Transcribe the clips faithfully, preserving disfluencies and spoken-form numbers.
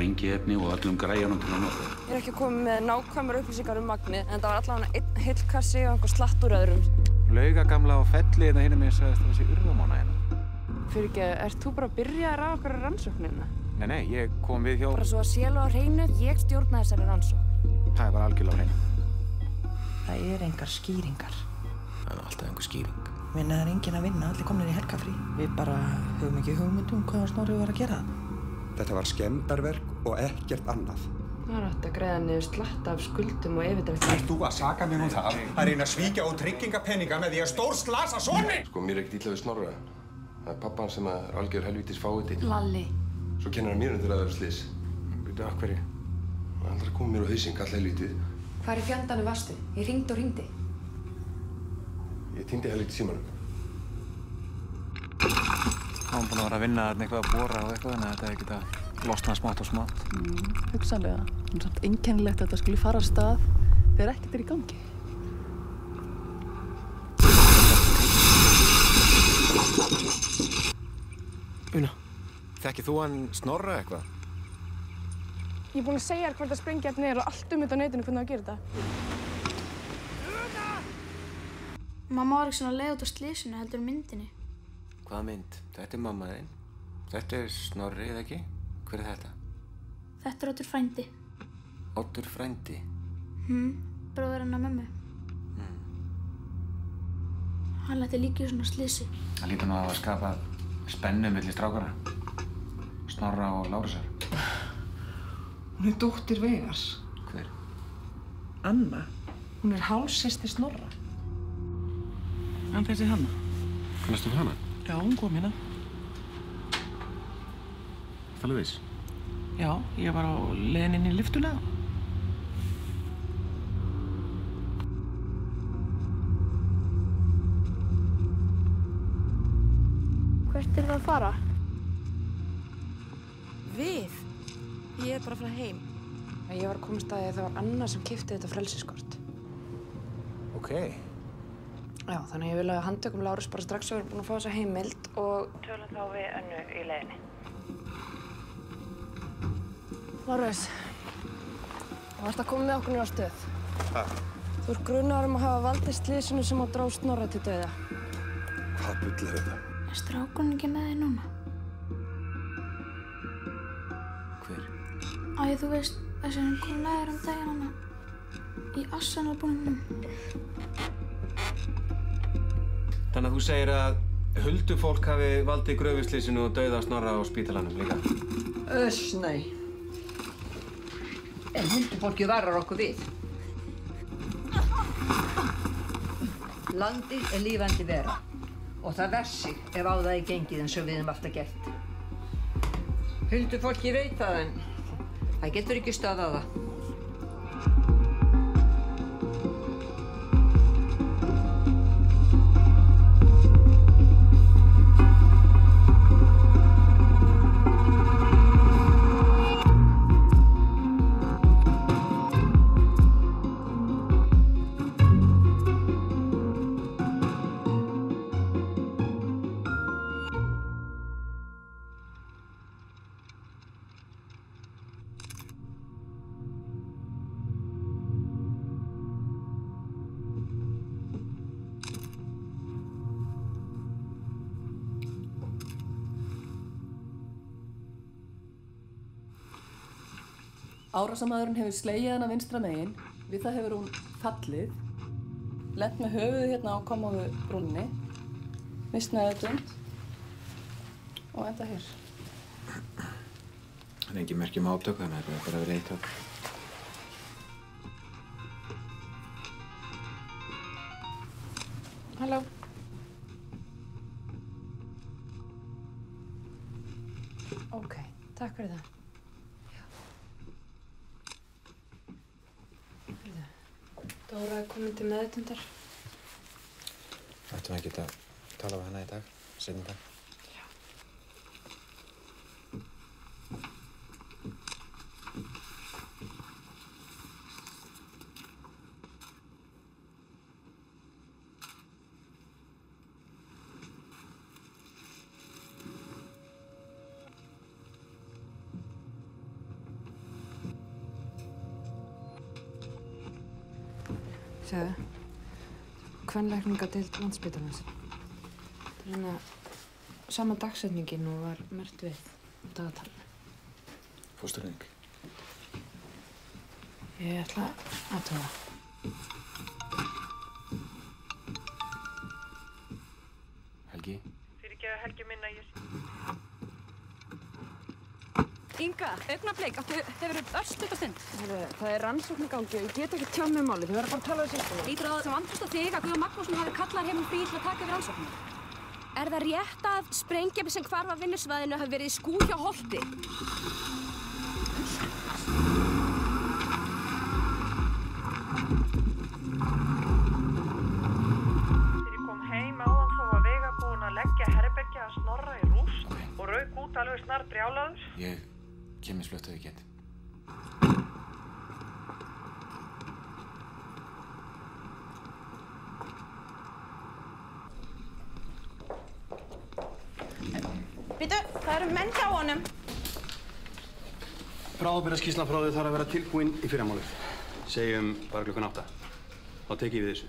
sprengiefni og öllum græjunum til að nota. Ég er ekki komið með nákvæmar upplýsingar um magnið, en það var allavega einn heill kassi og einhver slatt úr öðrum. Laugagamla og felli hérna hinum megin sagðist að það sé urðamána hérna. Fyrir ekki, ert þú bara að byrja að ráða okkar rannsóknina? Nei, nei, ég kom við hjá... Bara svo að sélu á hreinu, ég stjórna þessari rannsókn. Það er bara algjörlega á hreinu. Það er engar skýringar. Það er alltaf einhver skýring. Minna er enginn að vinna, allir komnir í helgafrí. Við bara höfum ekki hugmynd um hvað Snorri var að gera þarna. Þetta var skemmdarverk og ekkert annað. Það er hægt að greiða niður slatta af skuldum og yfirdrætti. Ert þú að saka mér um það að reyna að svíkja út tryggingapeninga með því að stórslasa soninn? Sko, mér er ekkert illa við Snorra. Það er pappan sem er algjör helvítis fáiði. Lalli. Svo kennir hann mér um til að vera slys. Veitu, af hverju? Það er aldrei að koma mér á hausinn, kalla helvítið. Hvar í fjandanum varstu? Ég hringdi og hringdi. Ég týndi helvítið símanum. Hann búinn að vera að vinna þarna eitthvað að bora og eitthvað, þannig að þetta er ekkert að losna smátt og smátt. Mm, hugsanlega. En samt einkennilegt að þetta skuli fara af stað þegar ekkert er í gangi. Una, þekkir þú hann Snorra eitthvað? Ég er búinn að segja þér hvort að sprengiefni er og allt um þetta á netinu hvernig það gerir þetta. Mamma var ekki svona leið út á slysinu heldur um myndinni. Hvaða mynd? Þetta er mamma þín. Þetta er Snorri, eða ekki? Hver er þetta? Þetta er Oddur frændi. Oddur frændi? Hm, bróðir hennar mömmu. Mm. Hann lenti líka í svona slysi. Það lítur nú að hafa skapað spennu milli strákara. Snorra og Lárusar. Hún er dóttir Veigars. Hver? Anna. Hún er hálfsystir Snorra. En þessi Hanna? Kannastu við hana? Já, hún kom hérna. Það er viss? Já, ég var á leiðin inn í lyftuna. Hvert er það að fara? Við? Ég er bara að fara heim. Ég var að komast að því að það var Anna sem keypti þetta frelsiskort. Ok. Já, þannig ég vil að handtökum Lárus bara strax og við erum búin að fá þessa heimild og tölum þá við Önnu í leiðinni. Lárus, þú ert að koma með okkur niður á stöð. Hæ? Þú ert grunaður um að hafa valdið slysinu sem á dró Snorra til dauða. Hvað bull er þetta? Er strákurinn ekki með þig núna? Hver? Æ, þú veist, þessi hann kom neður um daginn hana í assanabúningnum. Þannig að þú segir að huldufólk hafi valdið gröfuslysinu og dauða Snorra á spítalanum líka? Öss, nei. En huldufólkið varar okkur við. Landið er lífandi vera og það ver sig ef á það er gengið eins og við höfum alltaf gert. Huldufólkið veit það en það getur ekki stöðvað það. Árásarmaðurinn hefur slegið hana vinstra megin, við það hefur hún fallið, lent með höfuðið hérna á kommóðu brúnni, misst meðvitund og enda hér. Það er engin merki um átök, þannig að það er bara verið eitök. Halló. Ok, takk fyrir það. Dóra er komin til meðvitundar. Ættum við að geta tala við hana í dag, seinni dag? Já. Segðu. Kvenlækningadeild Landspítalans. Það er hérna sama dagsetningin og var merkt við á dagatalinu. Fóstureyðing. Ég ætla að athuga. Helgi? Fyrirgeðu Helgi minna ég sé. Inga, augnablik, áttu hefur örstutt á stund. Heru, það er rannsókn í gangi og ég get ekki tjáð með málið. Þið verður bara að tala við sérstofuna. Lítur á það sem vantrúst á þig að Guðjón Magnússon hafi kallað heim um frí til að taka við rannsóknum. Er það rétt að sprengjabi sem hvarf af vinnusvæðinu hafi verið í skú hjá Holti? Þegar ég kom heim áðan þá var Veiga búin að leggja herbergið að Snorra í rúst okay. og rauk út alveg snar brjálaður. Ég kem eins fljótt ef ég get. Býtu, það eru menn hjá honum. Bráðabirgðaskýrslan frá þau þarf að vera tilbúin í fyrramálið. Segjum bara klukkan átta. Þá tek ég við þessu.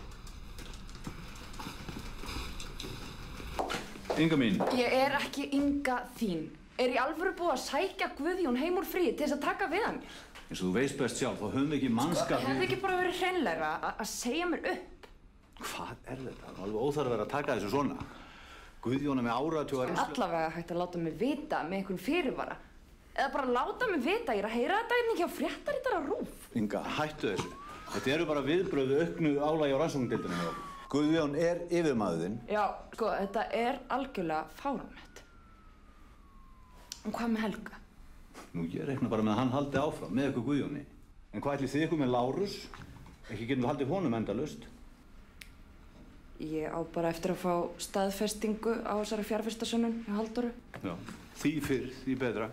Inga mín. Ég er ekki Inga þín. Er í alvöru búið að sækja Guðjón heim úr fríi til þess að taka við hann? Eins og þú veist best sjálf, þá höfum við ekki mannskap. Sko, hefði ekki bara verið hreinlegra að segja mér upp? Hvað er þetta? Það er alveg óþarf að vera að taka þessu svona. Guðjón er með áratuga reynslu. Allavega hægt að láta mig vita með einhvern fyrirvara. Eða bara láta mig vita, ég er að heyra þetta einnig hjá fréttaritara RÚV. Inga, hættu þessu. Þetta eru bara viðbrögðu auknu álagi á rannsóknardeildinni hjá okkur. Guðjón er yfirmaðurinn. Já, sko, þetta er algjörlega fáránlegt. En hvað með Helga? Nú, ég reikna bara með að hann haldi áfram með ykkur Guðjóni. En hvað ætlið þið ykkur með Lárus? Ekki getum við haldið honum endalaust. Ég á bara eftir að fá staðfestingu á þessari fjárfestasönnun hjá Halldóru. Já, því fyrr, því betra.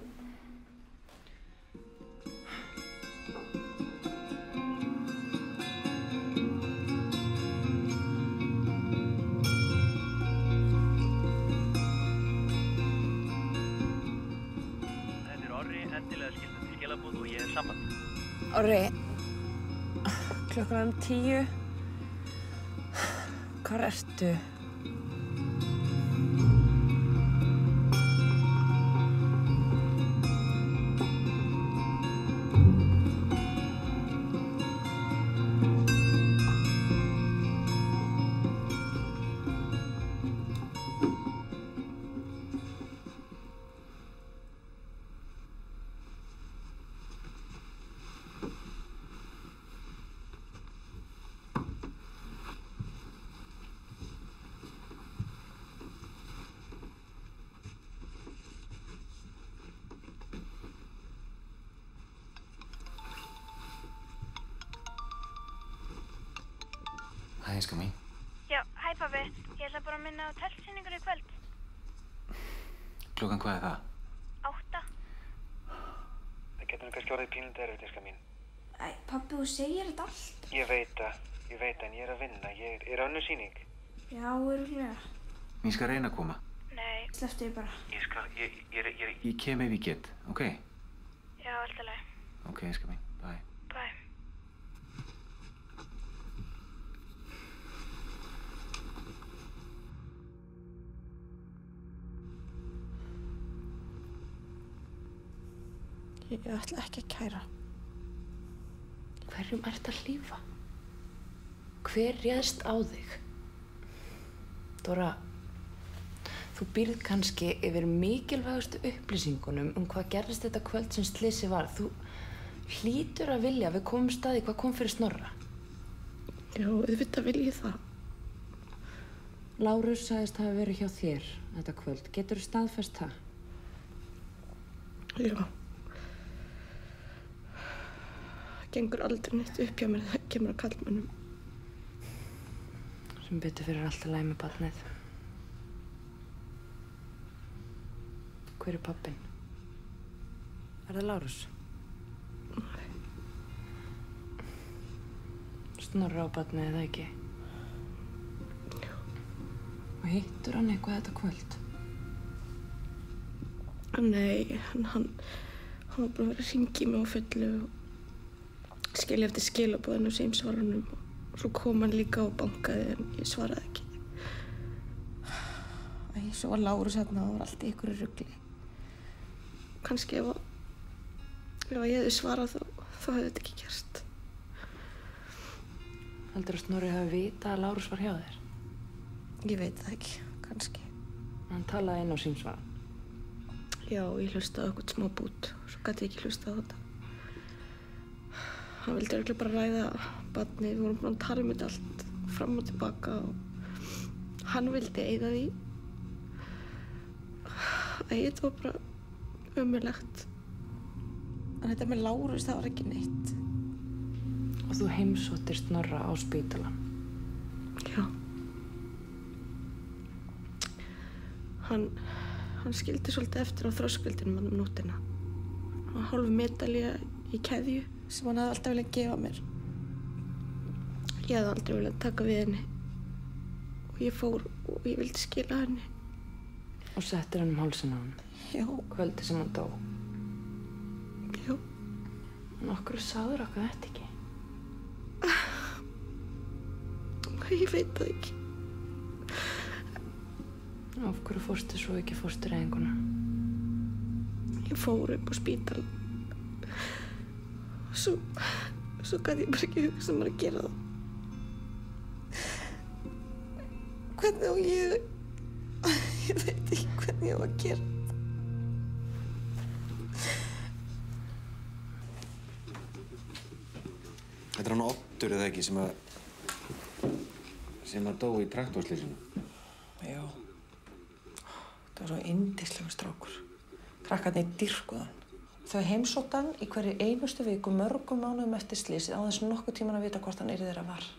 Þetta er Orri, endilega skilta til skilabúð og ég er samband. Orri, klukkan er um tíu. Hvar ertu? Hæ, elskar mín. Já, hæ pabbi. Ég ætla bara að minna á teltsýningur í kvöld. Klukkan hvað er það? Átta. Það getur nú kannski orðið pínlítið erfitt, elskar mín. Æ, pabbi, þú segir þetta allt. Ég veit það, ég veit það, en ég er að vinna. Ég er, er önnur sýning. Já, örugglega. Ég skal reyna að koma. Nei, slepptu ég bara. Ég skal, ég, ég, ég, ég... Ég kem ef ég get, ok? Já, alltaf leið. Ok, elskar mín. Bye. Bye. Ég ætla ekki að kæra. Hverjum ert að hlífa? Hver réðst á þig? Dóra, þú býrð kannski yfir mikilvægustu upplýsingunum um hvað gerðist þetta kvöld sem slysið var. Þú hlýtur að vilja að við komum staði hvað kom fyrir Snorra. Já, auðvitað vil ég það. Lárus sagðist hafa verið hjá þér þetta kvöld. Geturðu staðfest það? Já. Það gengur aldrei neitt upp hjá mér þegar það kemur að kallmönnum. Sem betur fyrir alltaf læg með barnið. Hver er pappinn? Er það Lárus? Nei. Snorra á barnið eða ekki? Já. Og hittur hann eitthvað þetta kvöld? Nei, hann, hann, hann var búinn að vera að hringja í mig á fullu og skilja eftir skilaboðinu sem svaranum. Svo kom hann líka og bankaði en ég svaraði ekki. Æ, svo var Lárus hérna og var allt í einhverju rugli. Kannski ef, að, ef að ég hefði svarað þá, þá hefði þetta ekki gerst. Heldur að Snorri hafi vitað að Lárus var hjá þér? Ég veit það ekki, kannski. Hann talaði inn á símsvaran. Já, ég hlustaði á eitthvað smá bút og svo gæti ég ekki hlustað á þetta. Hann vildi örugglega bara ræða barnið, við vorum búin að tala um þetta allt fram og tilbaka og hann vildi eyða því. Æ, þetta var bara ömurlegt. En þetta með Lárus, það var ekki neitt. Og þú heimsóttir Snorra á spítalan? Já. Hann, hann skildi svolítið eftir á þröskuldinum um nóttina. Hann var hálf medalía í keðju sem hann hafði alltaf viljað gefa mér. Ég hefði aldrei viljað taka við henni. Og ég fór og ég vildi skila henni. Og settir hann um hálsinn á hann? Já. Kvöldi sem hann dó? Já. En okkur sagður okkur þetta ekki? Ég veit það ekki. Af hverju fórstu svo ekki fóstureyðinguna? Ég fór upp á spítalan. Svo, svo gæti ég bara ekki hugsað mér að gera það. Hvernig á ég... Ég veit ekki hvernig ég á að gera það. Þetta er hann Oddur eða ekki sem að... sem að dó í traktorslýsinu? Já. Það var svo yndislegur strákur. Krakkarnir dýrkuðu hann. Þau heimsóttu hann í hverju einustu viku mörgum mánuðum eftir slysið án þess nokkuð tíman að vita hvort hann yrði þeirra var.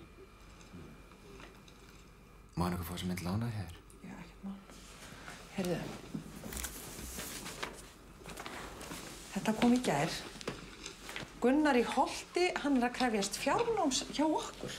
Má hann eitthvað fá sem mynd lánaði hér? Já, ekkert mál. Heyrðu. Þetta kom í gær. Gunnar í Holti, hann er að krefjast fjárnáms hjá okkur.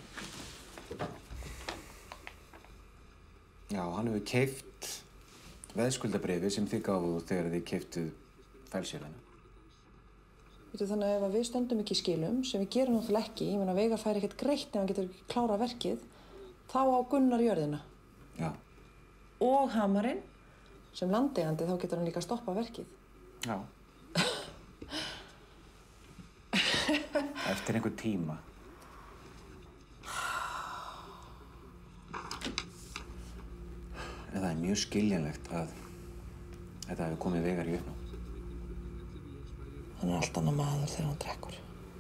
Já, hann hefur keypt veðskuldabréfi sem þið gáfuð þegar þið keyptuð fælsélana. Veitu, þannig að ef við stöndum ekki í skilum, sem við gerum náttúrulega ekki, ég meina Veigar fær ekkert greitt ef hann getur ekki klárað verkið, þá á Gunnar jörðina. Já. Og hamarinn, sem landeigandi, þá getur hann líka stoppað verkið. Já. Eftir einhver tíma. En það er mjög skiljanlegt að þetta hefur komið Veigar í uppnám. Hann er allt annað maður þegar hann drekkur.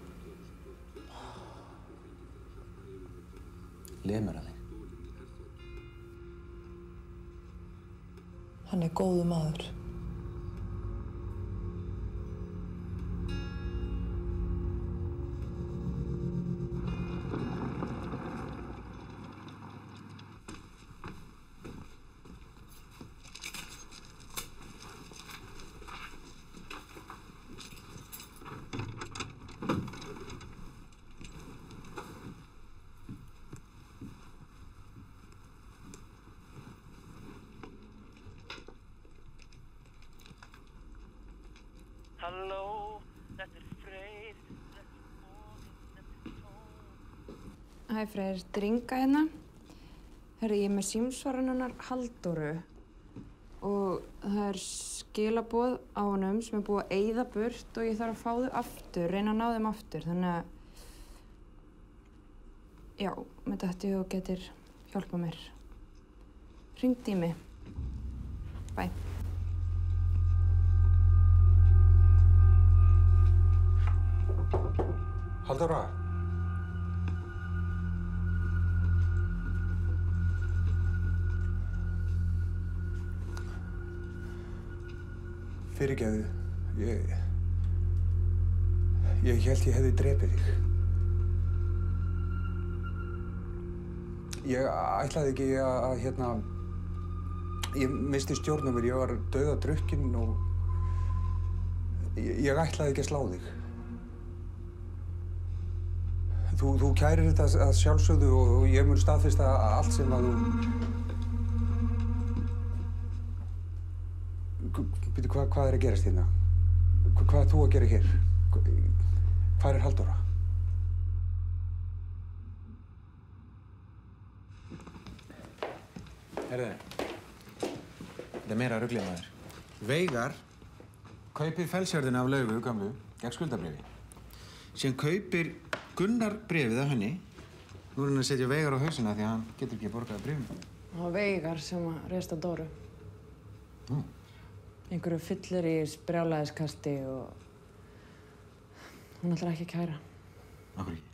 Lemur hann þig? Hann er góður maður. Halló, þetta er Freyr, þetta er Móðinn, þetta er Tóm. Hæ Freyr, þetta er Inga hérna. Herri, ég er með símsvaran hennar Halldóru og það er skilaboð á honum sem er búið að eyða burt og ég þarf að fá þau aftur, reyna að ná þeim aftur, þannig að já, með þetta þú getur hjálpað mér. Hringdu í mig. Bye. Halldóra. Fyrirgefðu. Ég... Ég hélt ég hefði drepið þig. Ég ætlaði ekki að, að hérna... Ég misti stjórn á mér, ég var dauðadrukkinn og... Ég, ég ætlaði ekki að slá þig. Þú, þú kærir þetta að sjálfsögðu og, og ég mun staðfesta allt sem að þú... Býtu, hva, hvað er að gerast hérna? Hva, hvað er þú að gera hér? Hvað er Halldóra? Herðu, þetta er meira ruglið maður. Veigar kaupir felsjörðina af Laugu gamlu gegn skuldabréfi. Síðan kaupir Gunnar bréfið af henni. Nú er hann að setja Veigar á hausina því að hann getur ekki borgað bréfum. Það var Veigar sem að reist á Dóru. Mm. Einhverju fyllir í brjálæðiskasti og hún ætlar ekki að kæra. Af hverju ekki?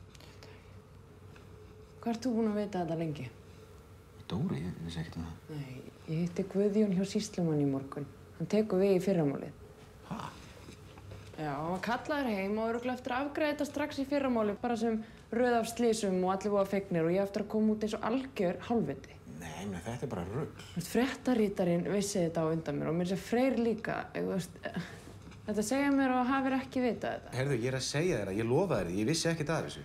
Hvað ert þú búin að vita þetta lengi? Dóru, ég vissi ekkert um það. Nei, ég hitti Guðjón hjá sýslumanni í morgun. Hann tekur við í fyrramálið. Hæ? Já, hann var kallaður heim og örugglega eftir að afgreiða þetta strax í fyrramálið, bara sem röð af slysum og allir voru fegnir og ég eftir að koma út eins og algjör hálfviti. Nei, menn þetta er bara rugl. Fréttarítarinn vissi þetta á undan mér og mér sé Freyr líka. Ég, veist, þetta segja mér og hafir ekki vitað þetta. Herðu, ég er að segja þér það, ég lofa þér því, ég vissi ekkert af þessu.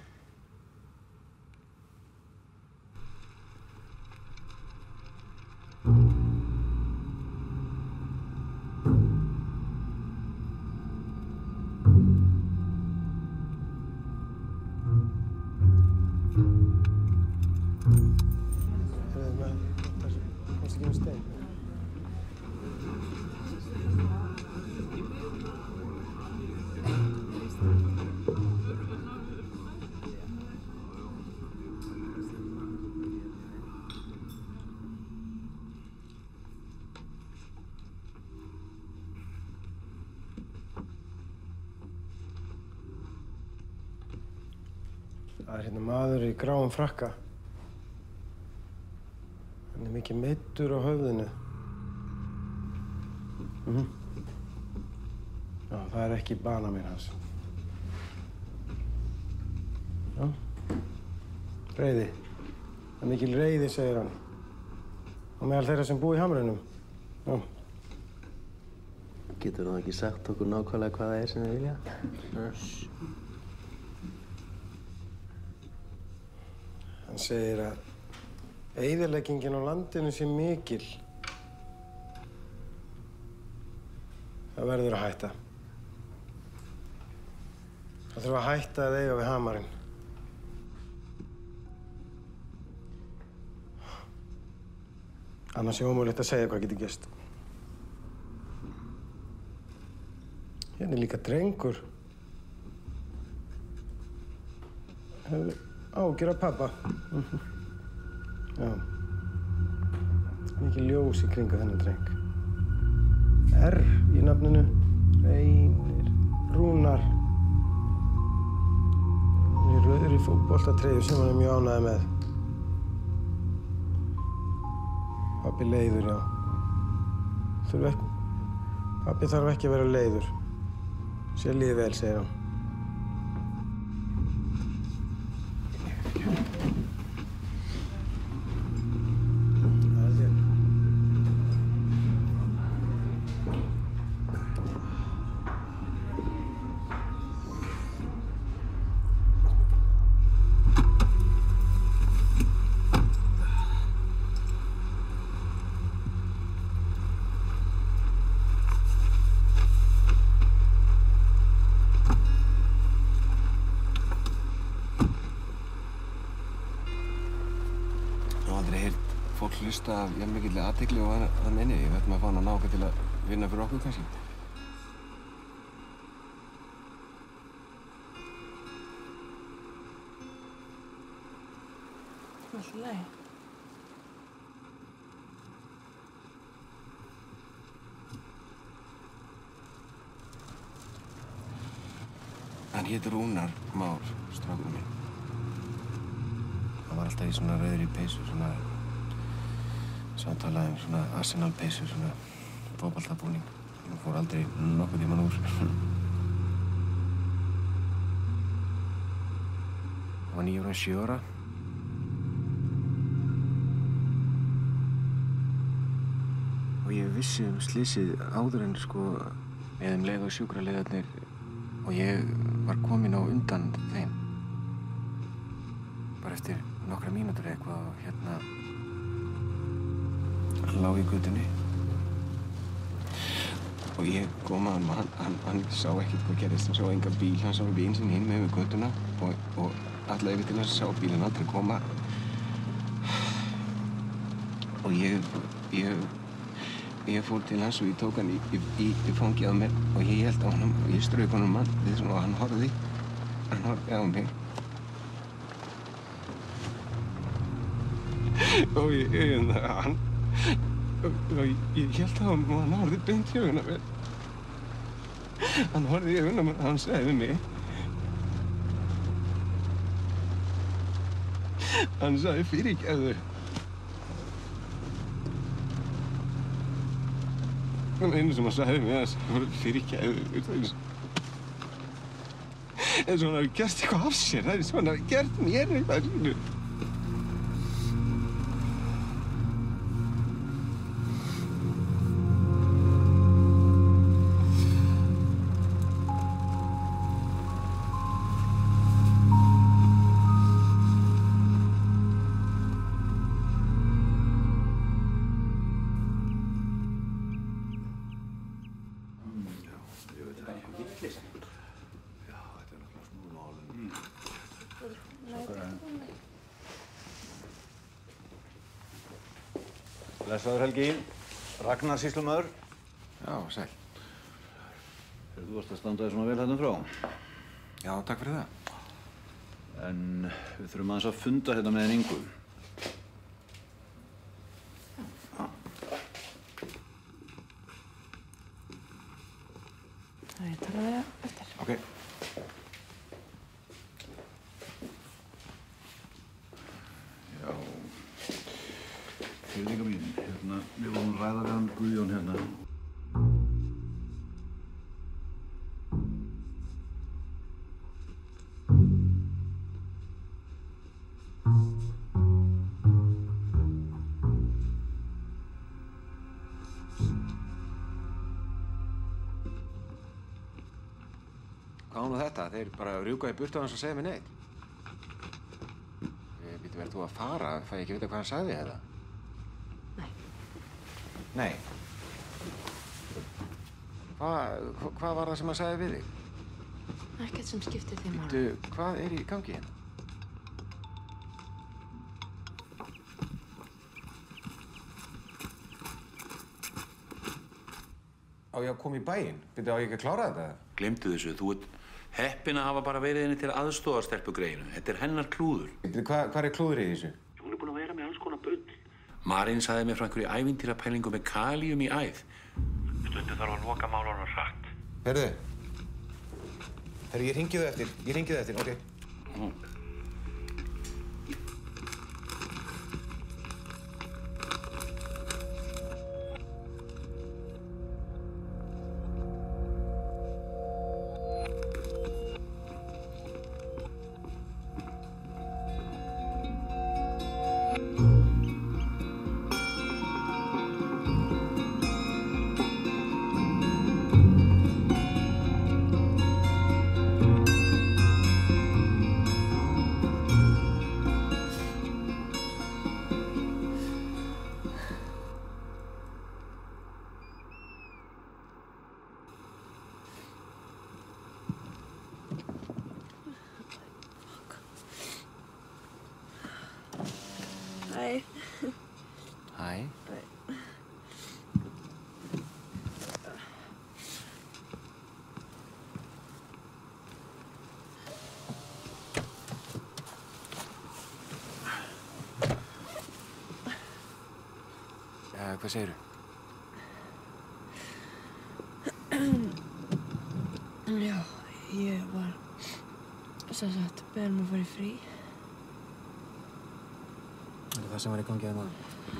Það er hérna maður í gráum frakka. Hann er mikið meiddur á höfðinu. Mhm. Já, það er ekki banamein hans. Já. Reiði. Það er mikil reiði, segir hann. Og meðal þeirra sem búa í hamrinum. Já. Getur þú ekki sagt okkur nákvæmlega hvað það er sem þið vilja? Uss. Hann segir að eyðileggingin á landinu sé mikil. Það verður að hætta. Það þurfa að hætta að eiga við hamarinn. Annars er ómögulegt að segja hvað getur gerst. Hérna er líka drengur. Hefur ágjör af pabba. Já. Mikið ljós í kringu þennan dreng. R í nafninu. Reynir. Rúnar. Hann er í rauðri fótboltatreyju sem hann er mjög ánægður með. Pabbi leiður, já. Þurfa ekki... Pabbi þarf ekki að vera leiður. Sér líði vel, segir hann. Hlusta af jafn mikilli athygli og hann inni. Við ætlum að fá hann að náka til að vinna fyrir okkur kannski. Allt í lagi. Hann hét Rúnar Már, strákurinn minn. Hann var alltaf í svona rauðri peysu, svona samtalaði um svona Arsenal-peysu, svona fótboltabúning. Hún fór aldrei nokkuð tímann úr. Hann var níu ára, sjö ára. Og ég vissi um slysið áður en sko með um leið og sjúkraliðarnir og ég var kominn á undan þeim. Bara eftir nokkra mínútur eitthvað og hérna hann lá í götunni. Og ég kom að hann, hann, hann sá ekkert hvað gerðist, hann sá enga bíl, hann sá vin sinn hinn með við götuna og, og alla yfir til hans sá bílinn aldrei koma. Og ég, ég, ég fór til hans og ég tók hann í, í, í, í fangið á mér og ég held á honum og ég strauk honum mann við svona og hann horfði, hann horfði á mig. Og ég, ég, hann, og ég held á honum og hann horfði beint í augun á mér. Hann horfði í augun á mér og hann sagði við mig. Hann sagði fyrirgefðu. Það var einu sem hann sagði mér að það var fyrirgefðu. Eins og hann hafi gert eitthvað af sér. Það er eins og hann hafi gert mér eitthvað. Blessaður Helgi, Ragnar sýslumaður. Já, sæl. Þú varst að standa þér svona vel hérna frá. Já, takk fyrir það. En við þurfum aðeins að funda hérna með henni Ingu. Það er talað við það eftir. Ok. Já. Heyrðu Inga mín, hérna, við vorum að ræða við hann Guðjón hérna. Hvað á nú þetta? Þeir bara rjúka í burtu á hans og segja mér neitt. Býttu, verður þú að fara? Fæ ég ekki vita hvað hann sagði þetta? Nei. Hvað, hvað var það sem hann sagði við þig? Ekkert sem skiptir þig máli. Býttu, hvað er í gangi hérna? Á ég að koma í bæinn? Býttu, á ég ekki að klára þetta? Gleymdu þessu, þú ert heppin að hafa bara verið henni til aðstoðarstelpugreinu. Þetta er hennar klúður. Býttu, hvað, hvað er klúður í þessu? Hún er búin að vera með alls konar bull. Marín sagði mér frá einhverju ævintýrapælingu með kalíum í æð. Stundum þarf að loka málunum hratt. Heyrðu. Heyrðu, ég hringi þau eftir. Ég hringi þau eftir, ok? Mm. Hæ. Hæ. Ja, hvað segirðu? Já, ég var sem sagt beðin um að fara í frí. Er það sem var í gangi að maður?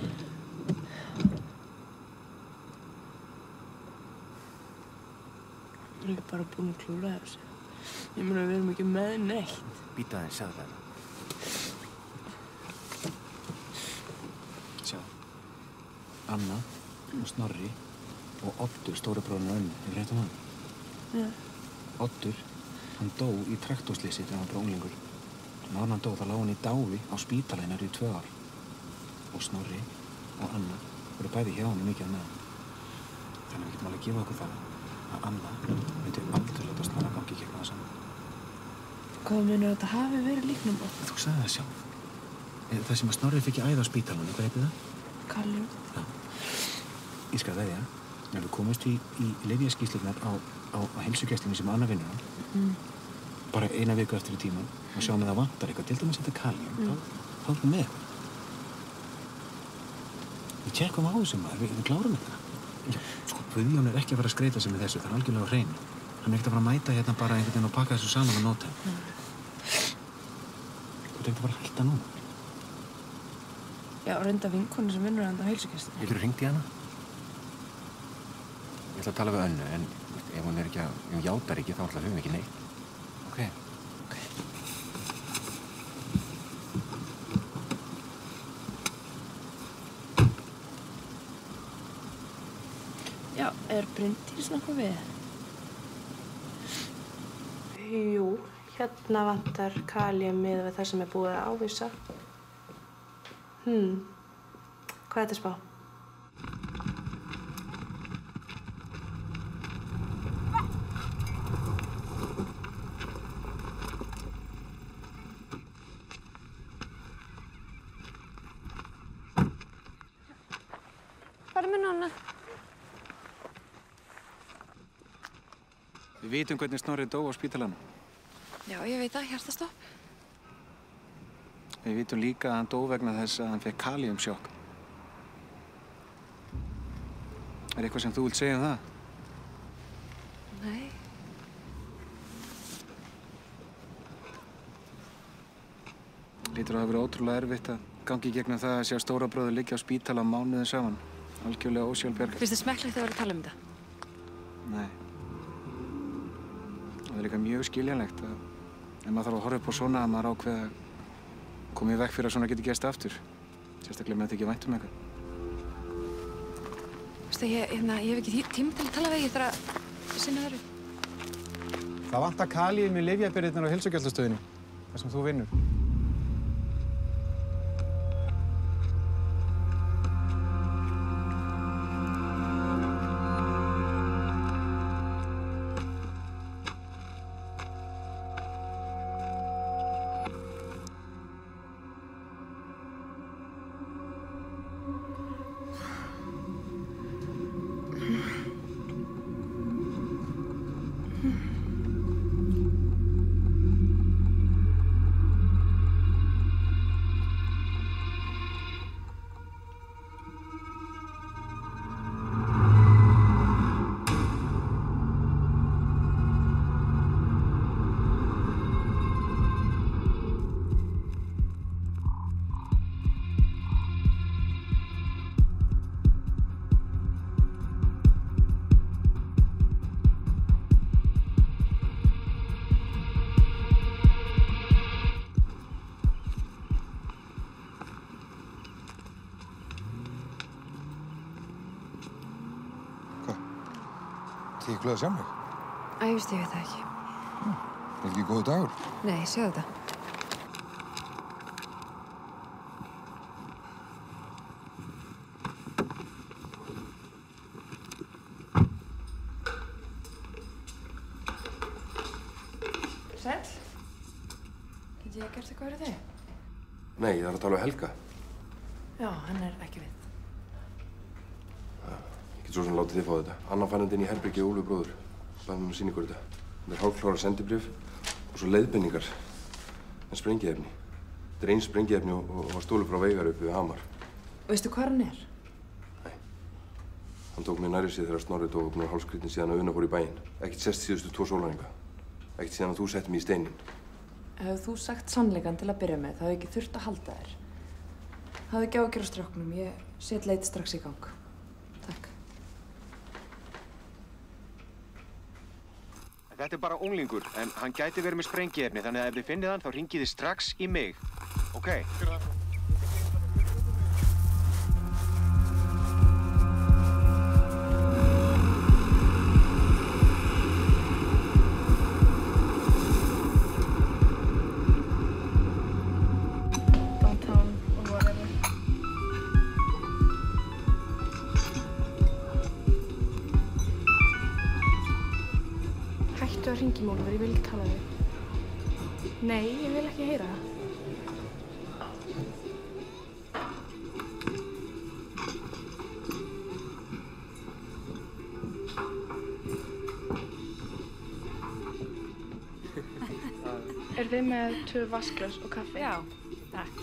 Ég er ekki bara búin að klúra þessu. Ég meina, við erum ekki með neitt. Býta aðeins, sjáðu það. Sjá. Anna og Snorri og Oddur, stóri bróðurinn og Önnu. Hefur heyrt um hann? Já. Oddur, hann dó í traktorsleysi þegar hann var unglingur. En áður en hann dó, þá lá hann í dávi á spítalinu í tvö ár. Og Snorri og Anna voru bæði hjá hann mikið með hann. Þannig að við getum alveg að gefa okkur það að Anna myndi aldrei láta Snorra gangi í gegnum það saman. Hvað meinarðu að þetta hafi verið líknarbrof? Þú sagði það sjálf. Það sem að Snorri fikk í æð á spítalinu, hvað heitir það? Kalium. Já. Ég skal veðja, ef við komumst í, í lyfjaskýrslurnar á, á, á heilsugæslunni sem Anna vinnur á, Mm. bara eina viku eftir í tíman og sjáum að það vantar eitthvað, til dæmis þetta kalium, Mm. þá, þá erum við með eitthvað. Við tjekkum á þessu maður, við, við klárum þetta. Já, sko, Guðjón er ekki að fara að skreita sig með þessu, það er algjörlega á hreinu. Hann er ekkert að fara að mæta hérna bara einhvern veginn og pakka þessu saman á nótum. Mm. Þú ert ekkert að fara að hætta núna. Já, reynda vinkonu sem vinnur hann á heilsugæslunni. Geturðu hringt í hana? Ég ætla að tala við Önnu, en ef hún er ekki að, ef hún játar ekki, þá ætla höfum við ekki neitt. Ok. Ok. Já, er Bryndís nokkuð við? Jú, hérna vantar kalium miðað við það sem er búið að ávísa. Hmm, hvað er þetta spá? Hvað er með núna? Við vitum hvernig Snorri dó á spítalanum. Já, ég veit það, hjartastopp. Við vitum líka að hann dó vegna þess að hann fekk kaliumsjokk. Er eitthvað sem þú vilt segja um það? Nei. Lítur að það verið ótrúlega erfitt að gangi í gegnum það að sjá stóra bróður liggja á spítala mánuðin saman. Algjörlega ósjálfbjarga. Finnst þið smekklegt að vera að tala um þetta? Nei. Það er líka mjög skiljanlegt að ef maður þarf að horfa upp á svona að maður ákveða að koma í veg fyrir að svona geti gerst aftur. Sérstaklega með þetta ekki vænt um eitthvað. Veistu, ég, hérna, ég hef ekki tíma til að tala við, ég þarf að sinna öðru. Það vantar kalium í lyfjabirgðirnar á heilsugæslustöðinni, þar sem þú vinnur. Þið er glöð að sjá mig. Æ, ég veist, ég veit það ekki. Er ekki góður dagur? Nei, sjáðu þetta. Sæll. Get ég gert eitthvað fyrir þig? Nei, ég þarf að tala um Helga. Já, hann er ekki við. Ég get svo sem látið þið fá þetta. Anna fann þetta inn í herbergi Úlfi bróður. Bæði mér að sýna ykkur þetta. Þetta er hálfklára sendibréf og svo leiðbendingar með sprengiefni. Þetta er eins sprengiefni og, og var stólið frá Veigar uppi við Hamar. Veistu hvað hann er? Hann tók mér nærri sig þegar Snorri dó og hálfskritinn síðan að Una fór í bæinn. Ekkert sest síðustu tvo sólarhringa. Ekkert síðan að þú setti mig í steininn. Hefur þú sagt sannleikann til að byrja með, það hefði ekki þurft að halda þér. Það hefði ekki ágjör á stráknum, ég set leit strax í gang. Takk. Þetta er bara unglingur, en hann gæti verið með sprengiefni, þannig að ef þið finnið hann, þá hringið þið strax í mig. Ok? Downtown or whatever. Hættu að hringja í Ólafur, ég vil ekki tala við þig. Nei, ég vil ekki heyra það. Er þið með tvö vatnsglas og kaffi? Já, takk.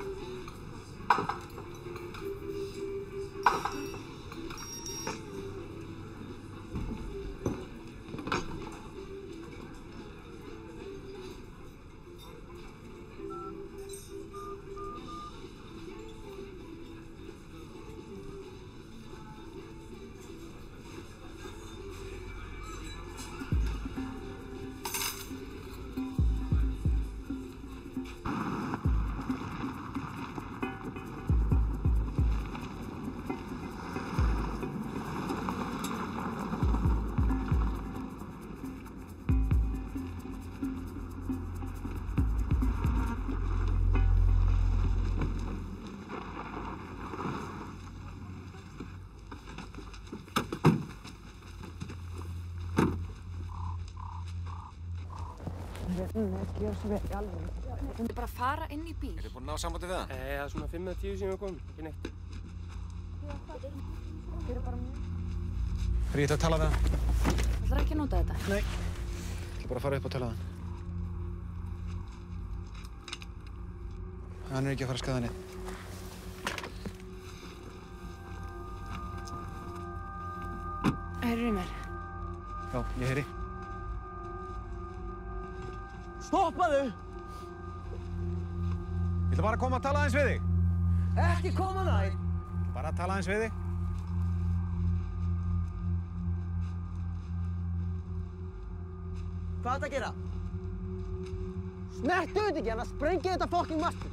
Ekki á sig verið, alveg. Þú er bara að fara inn í bíl. Ertu búin að ná sambandi við hann? Nei, það er svona fimm eða tíu síðan við komum, ekki neitt. Þið eru bara mjög... Hver, ég ætla að tala við hann. Það ætlar ekki að nota þetta? Nei. Ég ætla bara að fara upp og tala við hann. Hann er ekki að fara að skaða neitt. Heyrðu í mér? Já, ég heyri. Stoppaðu! Ég ætla bara að koma að tala aðeins við þig. Ekki koma nær! Bara að tala aðeins við þig. Hvað er þetta að gera? Snertu þetta ekki, annars sprengi þetta fucking mastur.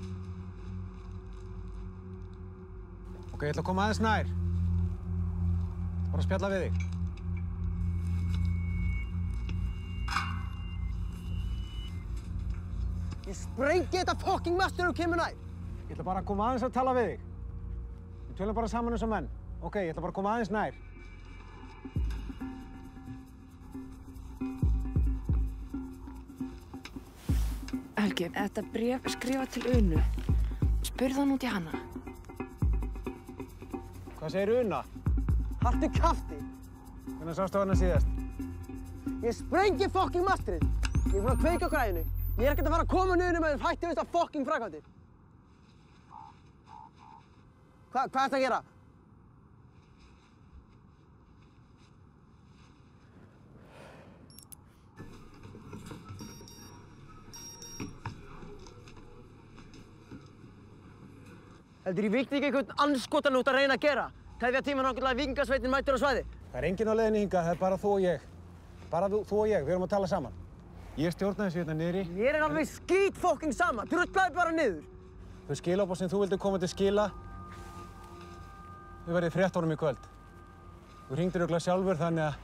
Ok, ég ætla að koma aðeins nær. Bara að spjalla við þig. Ég sprengi þetta fucking mastur og kemur nær. Ég ætla bara að koma aðeins að tala við þig. Við tölum bara saman eins og menn. Ok, ég ætla bara að koma aðeins nær. Helgi, þetta bréf er skrifað til Unu. Spurðu hann út í hana. Hvað segir Una? Haltu kjafti. Hvernig sástu hana síðast? Ég sprengi fucking mastrið. Ég er búinn að kveika á græðinu. Ég er ekkert að fara að koma niður með þér hætti við þetta fucking framkvæmdir. Hva, hvað ertu að gera? Heldur ég vikti ekki einhvern andskotan út að reyna að gera? Tefja tíman náttúrulega að vikingasveitin mætir á svæði. Það er enginn á leiðinni hingað, það er bara þú og ég. Bara þú, þú og ég, við erum að tala saman. Ég stjórna þessu hérna niðri. Ég er alveg skít fucking sama, drullaði bara niður. Þau skilabóð sem þú vildi koma til skila, þau verðið fréttunum í kvöld. Þú hringdir örugglega sjálfur þannig að...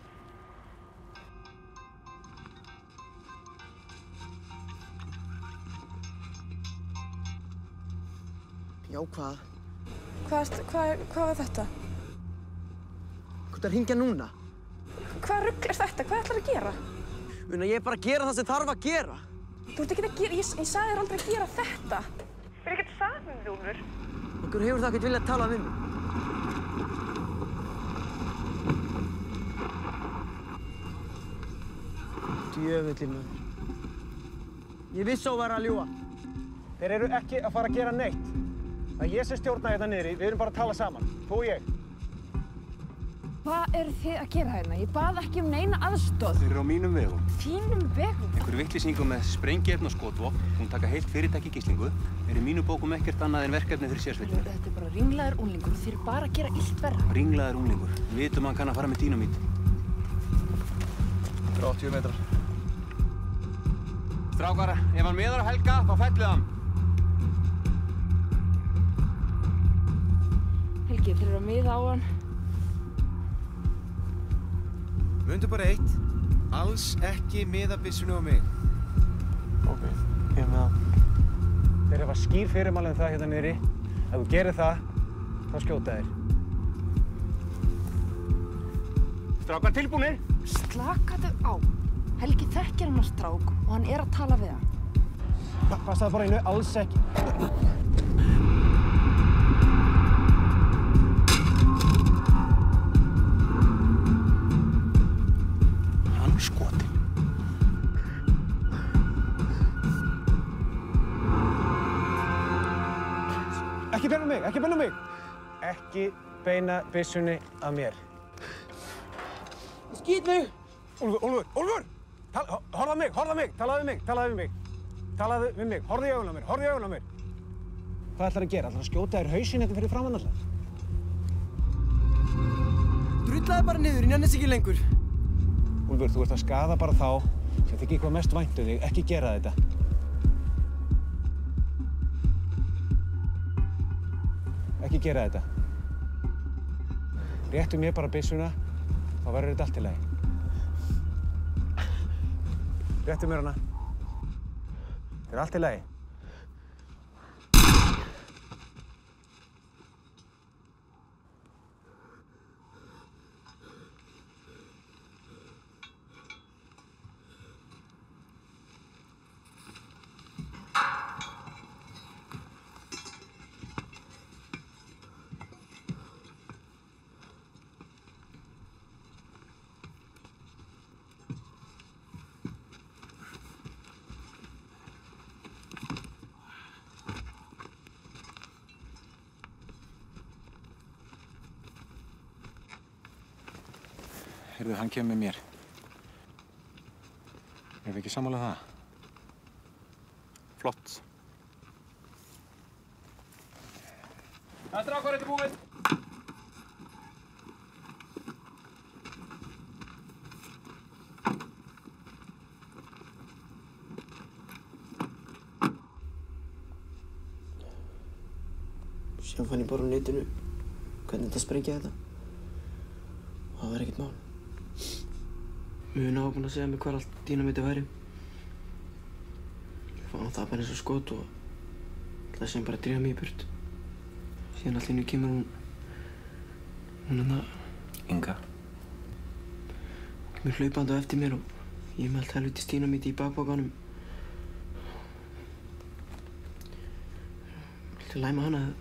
Já, hvað? Hvað, hvað, hvað var þetta? Hvað er að hringja núna? Hvað rugl er þetta? Hvað ætlar að gera? Una, ég er bara að gera það sem þarf að gera. Þú ert ekki að gera, ég, ég sagði þér aldrei að gera þetta. Við erum ekkert saman, Úlfur. Okkur hefur það ekkert viljað að tala við mig. Djöfullinn maður. Ég vissi á að vera að ljúga. Þeir eru ekki að fara að gera neitt. Það er ég sem stjórna hérna niðri, við erum bara að tala saman. Þú og ég. Hvað eru þið að gera hérna? Ég bað ekki um neina aðstoð. Þeir eru á mínum vegum. Þínum vegum? Einhverju vitlýsingur með sprengiefni og skotvopn, hún taka heilt fyrirtæki í gíslingu, er í mínu bókum ekkert annað en verkefni fyrir sérsveitina. Þetta er bara ringlaður unglingur og þið eru bara að gera illt verra. Ringlaður unglingur. Við vitum að hann kann að fara með dínamít. Þetta eru áttatíu metrar. Strákar, ef hann miðar á Helga, þá fellið hann. Helgi, þeir eru að miða á hann. Mundu bara eitt, alls ekki miða byssunni á mig. Ok, ég með það. Þeir hafa skýr fyrirmæli um það hérna niðri. Ef þú gerir það, þá skjóta þeir. Strákar tilbúnir? Slakaðu á. Helgi þekkir hann að strák og hann er að tala við hann. Passaðu bara einu, alls ekki. Hann skotinn. Ekki beina mig, ekki beina mig! Ekki beina byssunni að mér. Skýt mig! Úlfur, Úlfur, Úlfur! Horfðu á mig, horfðu á mig, talaðu við mig, talaðu við mig. Talaðu við mig, horfðu í augun á mér, horfðu í augun á mér. Hvað ætlarðu að gera? Ætlarðu að skjóta þér hausinn hérna fyrir framan alltaf? Drullaðu bara niður, ég nenni þess ekki lengur. Úlfur, þú ert að skaða bara þá sem þykir hvað mest vænt um þig, ekki gera þetta. Ekki gera þetta. Réttu mér bara byssuna, þá verður þetta allt í lagi. Réttu mér hana. Þetta er allt í lagi. Heyrðu, hann kemur með mér. Erum við ekki sammála það? Flott. Það er strákar, þetta er búið. Síðan fann ég bara á netinu hvernig þetta sprengja þetta. Og það var ekkert mál. Muna var búinn að segja mér hvar allt dínamítið væri. Ég fann það bara eins og skot og ætlaði sem bara að drífa mig í burt. Síðan allt í einu kemur hún... hún hérna... Inga. Kemur hlaupandi á eftir mér og ég með allt helvítið dínamítið í bakpokanum. Viltu læma hana eða?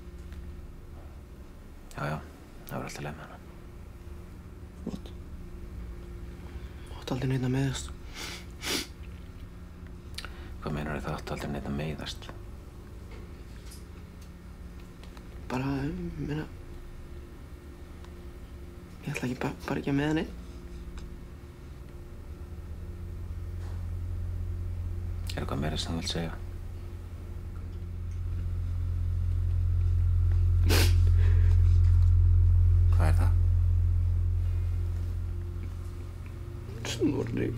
Já, já. Það var alltaf leið með hana. Flott. Átti aldrei neitt að meiðast. Hvað meinar það átti aldrei neitt að meiðast? Bara, ég meina... Ég ætla ekki ba bara ekki að meiða neitt. Er eitthvað meira sem þú vilt segja? Hvað er það? Snorri.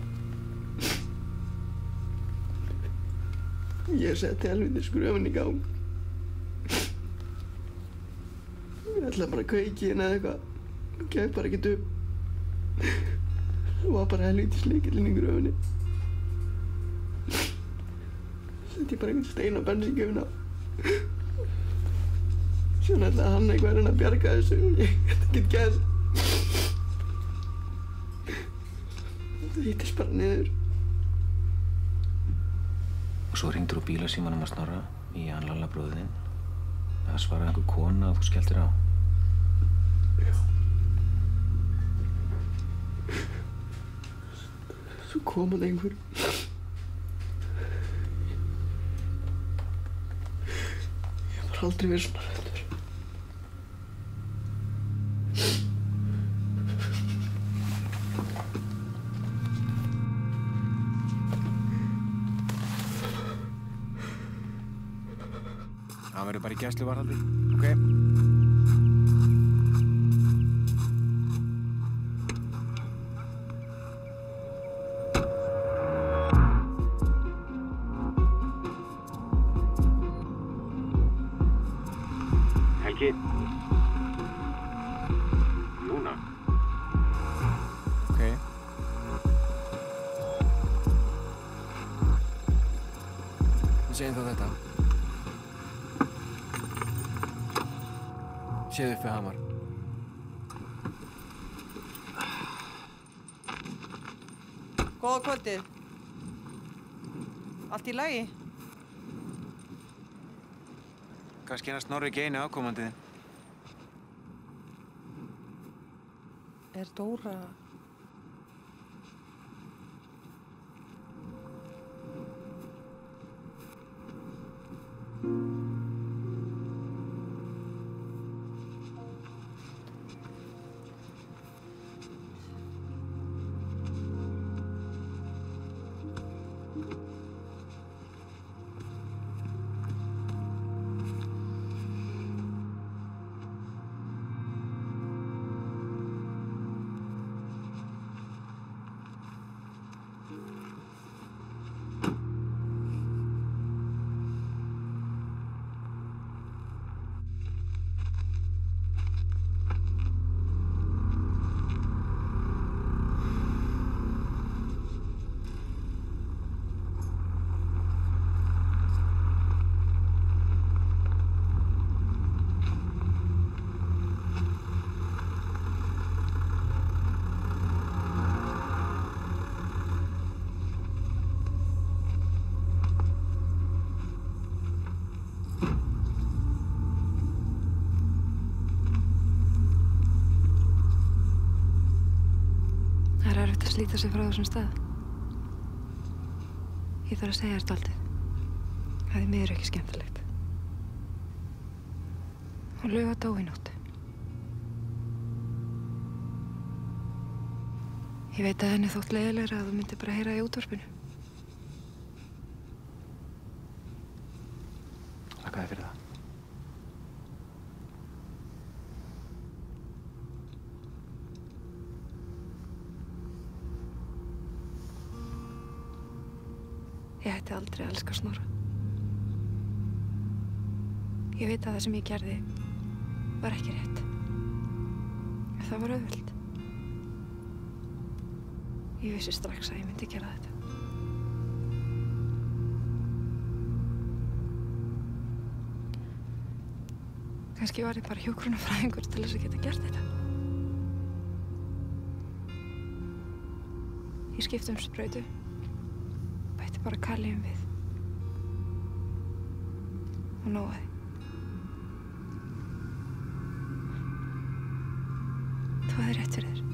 Ég setti helviti skröfun í gang. Ég ætlaði bara að kveiki hérna eða eitthvað. Það gekk bara ekkert upp. Það var bara helviti slikillinn í gröfunni. Setti ég bara einhvern stein á bensíngjöfina. Síðan ætlaði hann eitthvað að reyna að bjarga þessu og ég gæti ekkert gæst. Það hittist bara niður. Og svo hringdur úr bílasímanum að Snorra í hann Lalla bróður þinn. Það svaraði einhver kona og þú skelltir á. Já. Svo kom hann einhver. Ég hef bara aldrei verið svona hræddur. Hann verður bara í gæsluvarðhaldi, ok? Helgi. Núna. Ok. Við segjum þá þetta. Séð upp við hamar. Góða kvöldið. Allt í lagi? Kannski er Snorri ekki eini afkomandiðinn. Er Dóra... að slíta sig frá þessum stað. Ég þarf að segja þér dálítið. Það er miður ekki skemmtilegt. Hún laug á dó í nótt. Ég veit að henni þótt leiðilegra að þú myndir bara heyra í útvarpinu. Þakka þér fyrir það. Ég hætti aldrei að elska Snorra. Ég veit að það sem ég gerði var ekki rétt. En það var auðvelt. Ég vissi strax að ég myndi gera þetta. Kannski var ég bara hjúkrunarfræðingur til þess að geta gert þetta. Ég skipti um sprautu. Bætti bara kalíum við. Og nóaði. Þú hafði rétt fyrir þér.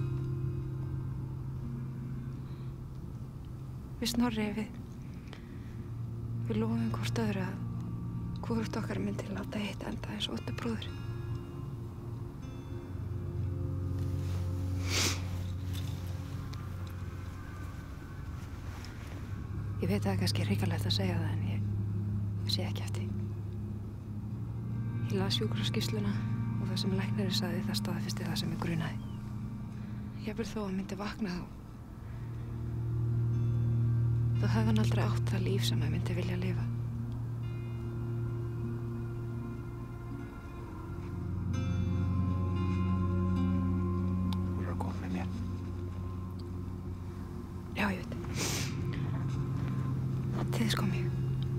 Við Snorri við... Við lofum hvort öðru að hvort okkar myndi láta hitt enda eins og Ótti bróðir. Ég veit að það er kannski hrikalegt að segja það, en ég sé ekki eftir. Ég las sjúkraskýrsluna og það sem læknirinn sagði það staðfesti það sem ég grunaði. Jafnvel þó að myndi vakna þá. Þá hefði hann aldrei átt það líf sem hann myndi vilja lifa. Þú eru að koma með mér. Já, ég veit. Til þess kom ég.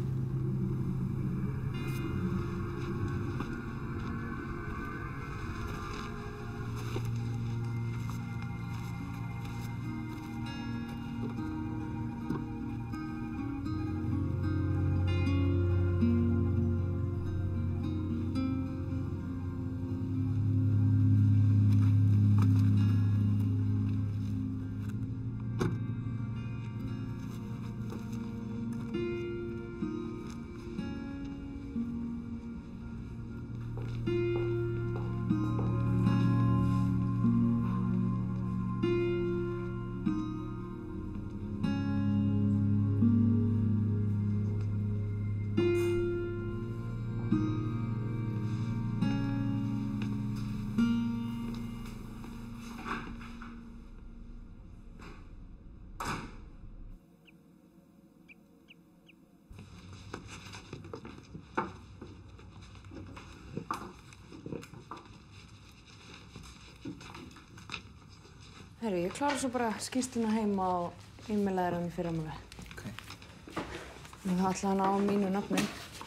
Herru, ég klára svo bara skýrsluna heima og e-mailaði hann í fyrramálið. Ok. Nú ætlaði hann á mínu nafni.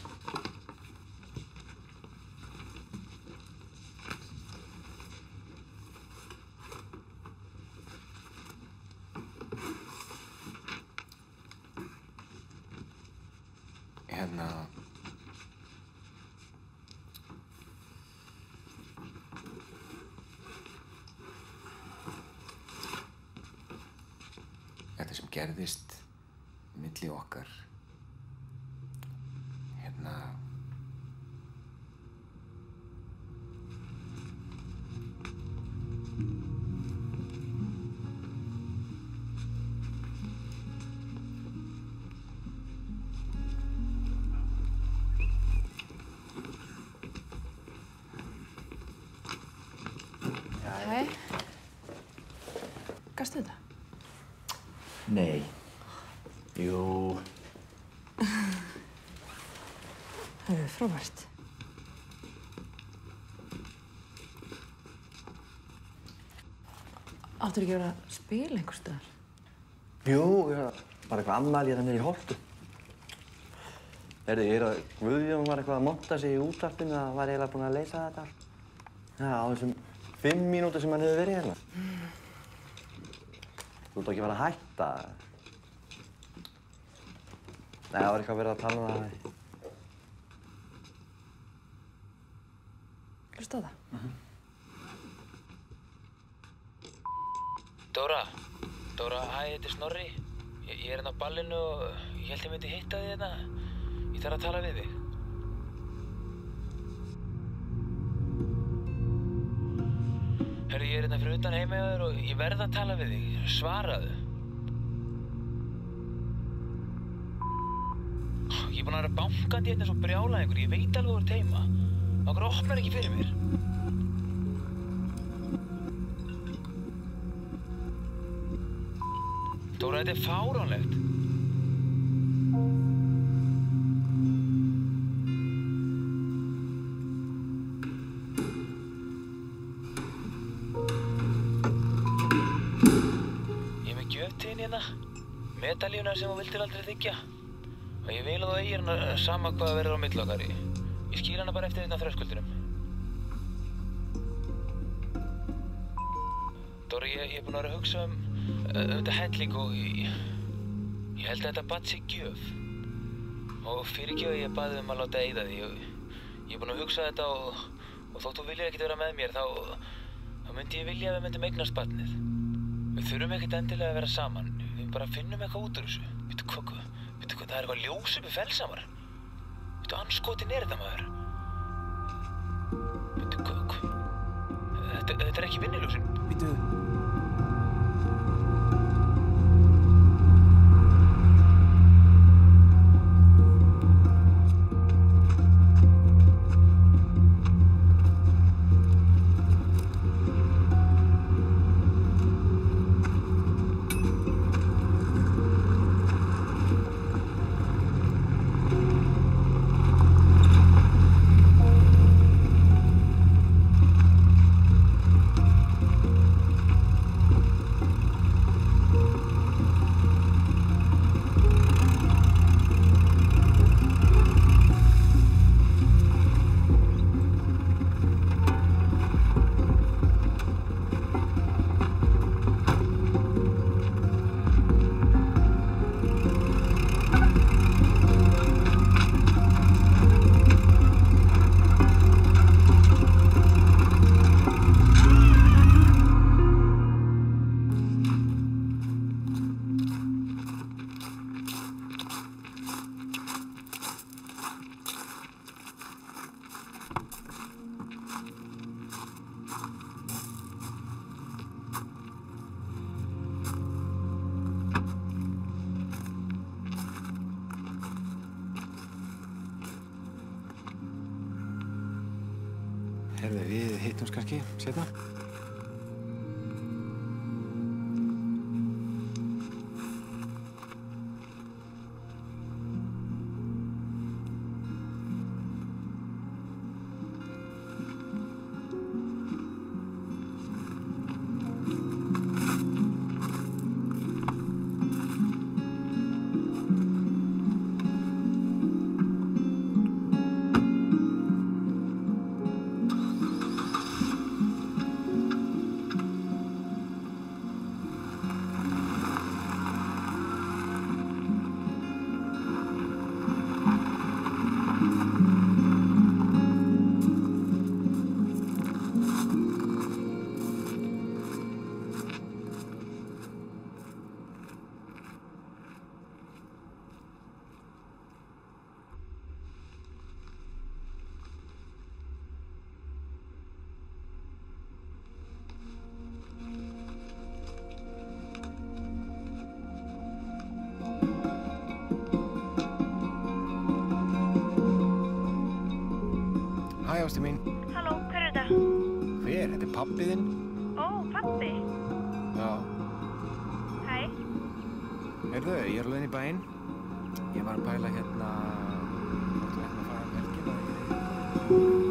Hérna... Þetta sem gerðist milli okkar, hérna... Hæ? Gastu þetta? Nei. Jú. Það er frábært. Áttur ekki að vera að spila einhvers staðar? Jú, já. Bara eitthvað afmæli hérna niður í Holtum. Heyrðu, ég er að Guðjón var eitthvað að monta sig í útvarpinu að hann var eiginlega búinn að leysa þetta allt. Já, á þessum fimm mínútur sem hann hefur verið hérna. Þú ert ekki verið að hætta? Nei, það var eitthvað verið að tala um það. Hlusta á það? Dóra, Dóra, hæ, þetta er Snorri. Ég, ég er hérna á ballinu og ég held ég myndi hitta þig hérna. Ég þarf að tala við þig. Herru, ég er hérna fyrir utan heima hjá þér og ég verð að tala við þig. Svaraðu. Ég er búinn að vera bankandi hérna eins og brjálæðingur. Ég veit alveg þú ert heima. Af hverju opnar ekki fyrir mér? Dóra, þetta er fáránlegt. Ég er með gjöf til þín hérna. Medalíuna sem þú vildir aldrei þiggja. Og ég vil að þú eigir hana sama hvað verður á milli okkar. Ég skýr hana bara eftir þarna þröskuldinum. Dóra, ég, ég er búinn að vera að hugsa um, um þetta helling og ég, ég held að þetta bad sig gjöf. Og fyrirgefðu að ég baði um að láta eyða því. Ég, ég er búinn að hugsa þetta og, og þótt þú viljir ekkert vera með mér þá, þá myndi ég vilja að við myndum eignast barnið. Við þurfum ekkert endilega að vera saman. Við bara finnum eitthvað út úr þessu. Veitu hvað, veitu hvað, það er eitthvað ljós uppi Fellshamar. Veitu, anskotin er þetta maður. Veitu hvað, hvað, þetta, þetta er ekki vinniljósin. Veitu. Herðu, við hittumst kannski seinna. Hæ, ástu mín. Halló, hver er þetta? Hver? Þetta er pabbi þinn? Ó, pabbi. Já. Hæ. Heyrðu, ég er alveg inn í bæinn. Ég var að pæla hérna... Þú ættum ekki að fara um helgina.